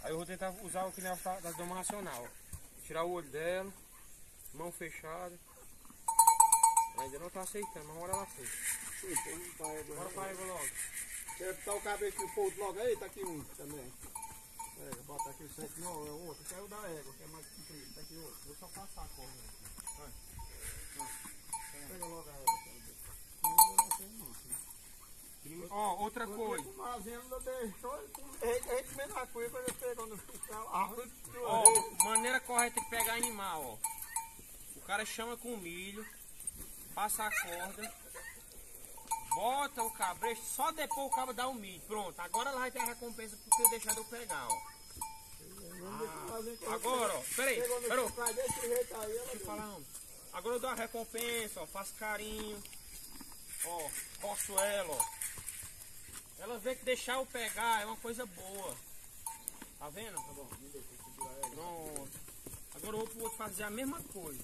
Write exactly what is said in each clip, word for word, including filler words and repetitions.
Aí eu vou tentar usar o que nem da, da doma racional. Tirar o olho dela, mão fechada. Ela ainda não tá aceitando, mas uma hora ela fez. Bora pra égua logo. Quer botar o cabresto no fogo logo aí? Tá aqui um também. É, bota aqui o sete, não, é outro. Esse é o da égua, que é mais comprido. Tá aqui outro. Vou só passar a corda. Vai. Pega logo a égua. Ó, oh, outra coisa. A gente comendo a cuia quando ele pegou no final. Ó, maneira correta de pegar animal, ó. O cara chama com milho, passa a corda, bota o cabresto, só depois o cabo dá o milho. Pronto, agora ela vai ter a recompensa por ter deixado eu pegar, ó. Ah, agora, ó, peraí, peraí. Deixa eu falar, não. Agora eu dou a recompensa, ó, faço carinho, ó, coço ela, ó. Ela vê que deixar eu pegar é uma coisa boa. Tá vendo? Tá bom, não deixa eu segurar ela. Pronto. Agora eu vou pro outro fazer a mesma coisa.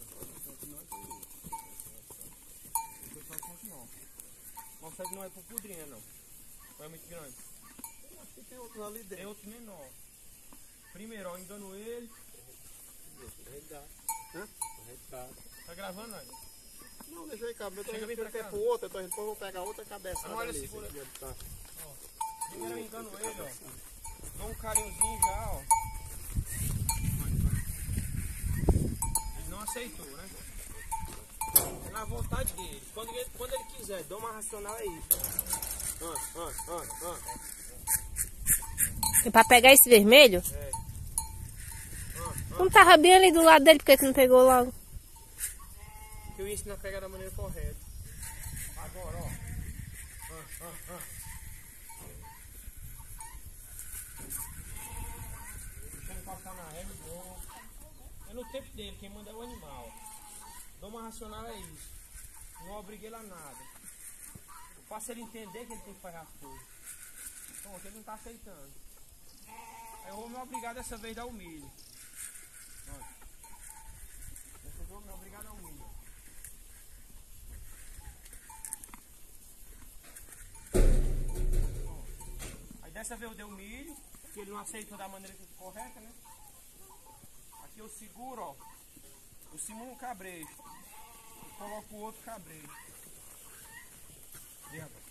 Não serve não é pro pudrinha não. Não é muito grande. Acho que tem outro ali dentro. Tem outro menor. Primeiro, ó, engano ele. Hã? Tá gravando aí? Não, deixa aí, cabelo. Chega bem pra cá. Pro outro, então depois eu vou pegar outra cabeça. Não, olha, ali, segura. Tá. Primeiro eu engano ele, ó. Dou um carinhozinho já, ó. Ele não aceitou, né? É na vontade dele. Quando ele, quando ele quiser, dou uma racional é isso. Ah, ah, ah, ah. E pra pegar esse vermelho? É. Ah, ah. Não tava bem ali do lado dele, por que que não pegou logo? Que eu ensino a pegar da maneira correta. Agora, ó. Ah, ah, ah. Deixa ele passar na régua, bom. É no tempo dele, quem manda é o animal. Doma racional é isso. Não obriguei ele a nada. Eu faço ele entender que ele tem que fazer as coisas. Pronto, ele não tá aceitando. Aí eu vou me obrigar dessa vez a dar o milho. Olha. Dessa vez eu vou me obrigar a dar o milho. Aí dessa vez eu dei o milho, que ele não aceitou da maneira correta, né? Aqui eu seguro, ó. Eu simulo um cabresto. Eu coloco o outro cabresto. E rapaz?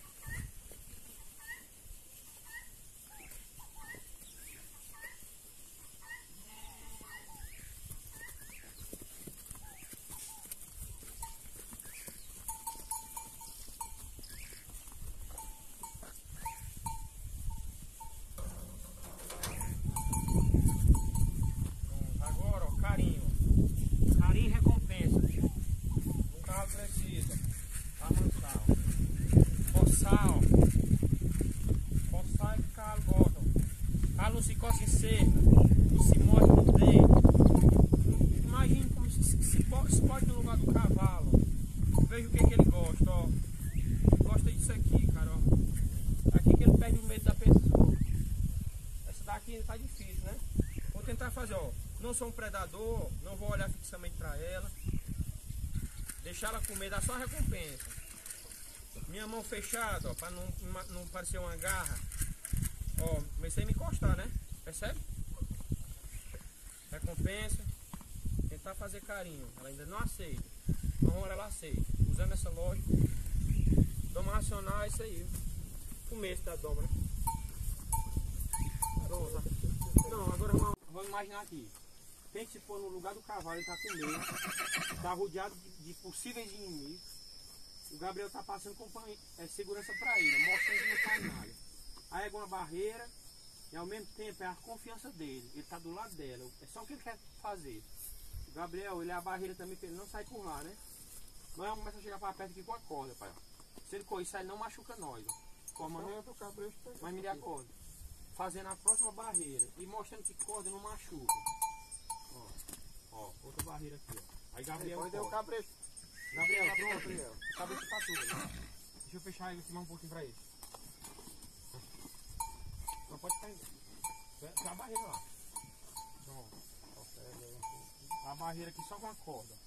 Precisa amansar, coçar, ó. Coçar e calo, bota. Calo não se coça em cerca, não se morde no dedo. Imagine como se, se, se pode no lugar do cavalo. Veja o que, que ele gosta, ó. Ele gosta disso aqui, cara, ó. Aqui que ele perde o medo da pessoa. Essa daqui tá difícil, né? Vou tentar fazer, ó. Não sou um predador, não vou olhar fixamente pra ela. Deixar ela comer, dá só a recompensa. Minha mão fechada, ó, para não, não parecer uma garra. Ó, comecei a me encostar, né? Percebe? Recompensa. Tentar fazer carinho. Ela ainda não aceita. Uma hora ela aceita. Usando essa lógica. Doma racional é isso aí. Começo da dobra. Pronto. Não, agora vamos, vamos imaginar aqui. Tem que se pôr no lugar do cavalo, ele está com medo, está rodeado de, de possíveis inimigos. O Gabriel está passando é, segurança para ele, mostrando que não faz nada. Aí é uma barreira e ao mesmo tempo é a confiança dele, ele está do lado dela, é só o que ele quer fazer. O Gabriel, ele é a barreira também para ele não sair por lá, né? Nós vamos começar a chegar para perto aqui com a corda, pai. Se ele correr, sai, não machuca nós. Formando, mas me dê a corda. Fazendo a próxima barreira e mostrando que corda não machuca. Ó, ó, outra barreira aqui, ó. Aí Gabriel Aí, deu o cabresto. Gabriel, pronto, Gabriel. O cabresto tá tudo, né? Deixa eu fechar aí, mais um pouquinho pra ele. Não pode cair. Tem a barreira lá. Pronto. A barreira aqui só com a corda.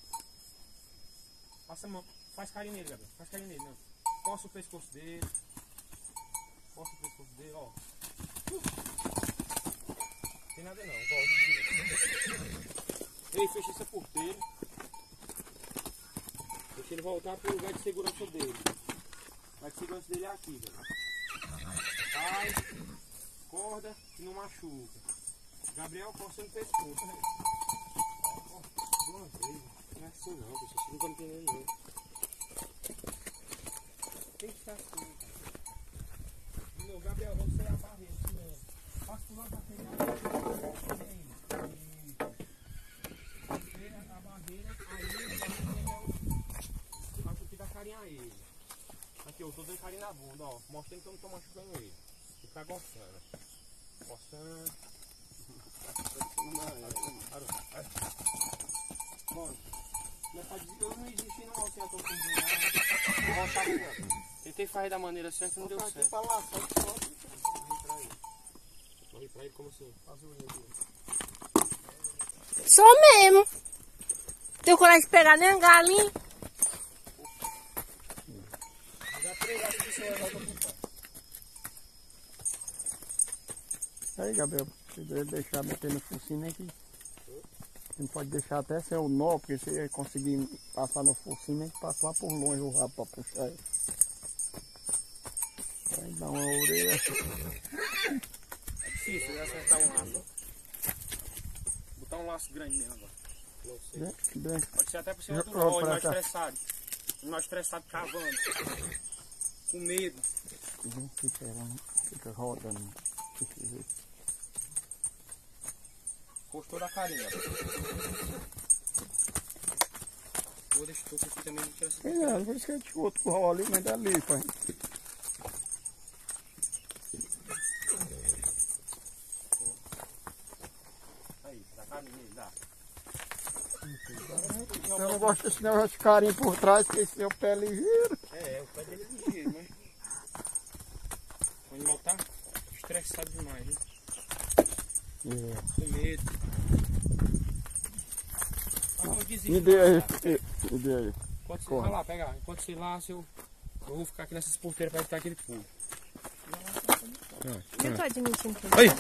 Passa a mão. Faz carinho nele, Gabriel. Faz carinho nele, né? Coça o pescoço dele. Coça o pescoço dele, ó. Uh. tem nada não, volta. Ei, fecha essa porteira. Deixa ele voltar pro lugar de segurança dele. O lugar de segurança dele é aqui, velho. Vai, corda e não machuca. Gabriel coçando o pescoço. De uma vez, não é assim não, bicho. Você não tá entendendo não. Tem que ser assim, cara. De novo, Gabriel, vamos ser a barreira, assim mesmo. Passa pro lado da frente. A barreira, aí acho que dá carinho a ele. Aqui, eu tô dando carinho na bunda, ó. Mostrando que eu não tô machucando ele. Fica gostando. Gostando. Bom, não é pra dizer que eu não existi não, assim, eu tô com nada. Tentei fazer da maneira certa e não deu certo. Pra lá, sai de fora. Corre pra ele como assim? Faz o unha dele. Sou mesmo. Tenho coragem de pegar nem a galinha. Já três horas que o senhor volta pro pai. Aí, Gabriel, se ele deixar meter no focinho aqui. Não pode deixar até ser o nó, porque se ele conseguir passar no focinho, tem que passar lá por longe o rabo pra puxar ele. Aí dá uma orelha. É difícil, né? Acertar um laço. Botar um laço grande mesmo agora. Não sei. Bem, bem. Pode ser até por cima do Eu- eu- nó, pra mais cá. estressado. Mais estressado cavando. Com medo. Não fica, não fica rodando. Deixa eu ver. Gostou da carinha. Vou deixar o toco aqui também, não tira essa Pois é, por isso que a gente outro curral ali, mas dá ali, pai. aí, dá carinha aí, dá. Eu não gosto desse negócio de carinho por trás, porque esse é o pé ligeiro. É, o pé dele é ligeiro, mas o animal tá estressado demais, hein? É. Com medo. Ah, não desiste, Me dê não, aí, cara. me dê aí. Enquanto você Corre. vai lá pegar, enquanto você laça, eu, eu vou ficar aqui nessas porteiras para evitar aquele pulo. Eu tô admitindo que Aí!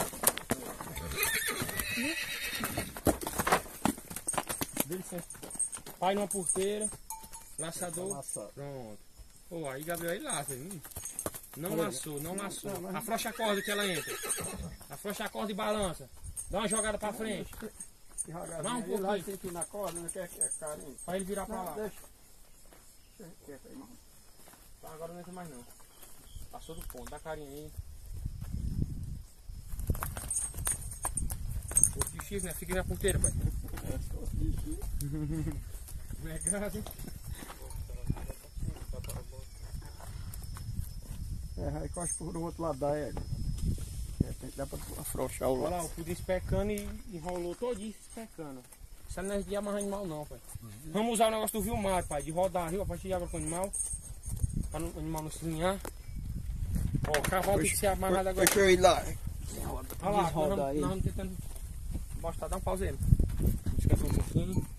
Dê licença. Pai numa porteira, laçador. Laçado. Pronto. Pô, aí Gabriel aí laça, hein? Não Olha. laçou, não laçou. Afrouxa a corda que ela entra. Afrouxa a corda e balança. Dá uma jogada pra frente. Vai Vai um um pouquinho. lá sentir na corda, não quer que é carinho. Pra ele virar pra Não, lá. deixa. Deixa quieto aí, não. Tá, agora não entra mais não. Passou do ponto, dá carinho aí. Outro de X, né? Fica na porteira, pai. É, só isso. Não é graça, hein? É, aí costa por outro lado da égua. De repente dá pra afrouxar o Olha lá, laço. o pudim especando e enrolou todinho especando. Isso não é de amarrar animal não, pai. Vamos usar o negócio do Vilmar, pai, de rodar rio a partir de água com o animal. Para o animal não se linhar. Ó, o cavalo tem que ser amarrado agora. Deixa eu ir lá. Olha lá, nós Desrodar vamos, aí. nós vamos tentando mostrar, dá um pausa aí. Descansa um pouquinho.